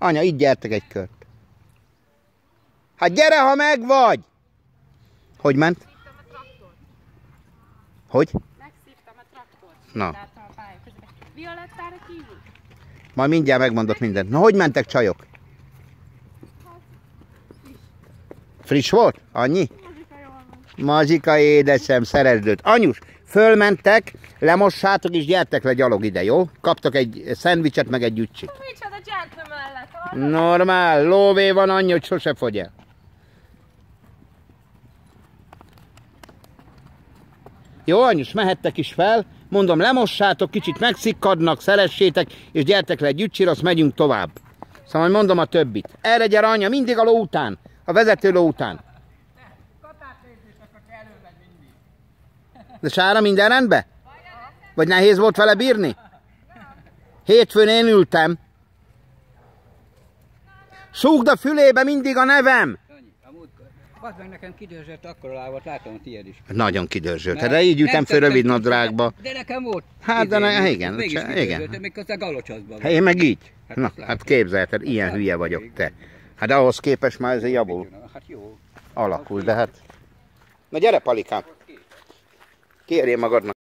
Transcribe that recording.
Anya, itt gyertek egy kört. Hát gyere, ha megvagy! Hogy ment? Hogy? Megszívtam a traktort. Na. Violettára kívül? Majd mindjárt megmondok mindent. Na, hogy mentek csajok? Friss volt? Annyi? Mazsika édesem, szeresd őt. Anyus, fölmentek, lemossátok és gyertek le gyalog ide, jó? Kaptok egy szendvicset meg egy ücsit. Micsoda gentleman lett. Normál, lóvé van annyi, hogy sose fogy el. Jó, anyus, mehettek is fel. Mondom, lemossátok, kicsit megszikkadnak, szeressétek, és gyertek le egy ücsire, azt megyünk tovább. Szóval mondom a többit. Erre gyere, anya, mindig a ló után. A vezető ló után. De Sára, minden rendben? Vagy nehéz volt vele bírni? Hétfőn én ültem. Súgd a fülébe mindig a nevem! Bazd meg, nekem kidörzsött akkor lábat, látom a tiéd is. Nagyon kidörzsölt. De így ütem föl rövid nadrágba. De nekem volt. Hát, de igen. Igen. Még az a galocsaszban. Hát én meg így. Na, hát képzelted, ilyen hülye vagyok te. Hát ahhoz képest már ez javul. Hát jó. Alakul, de hát... Na gyere, Palikám. Kérjél magadnak.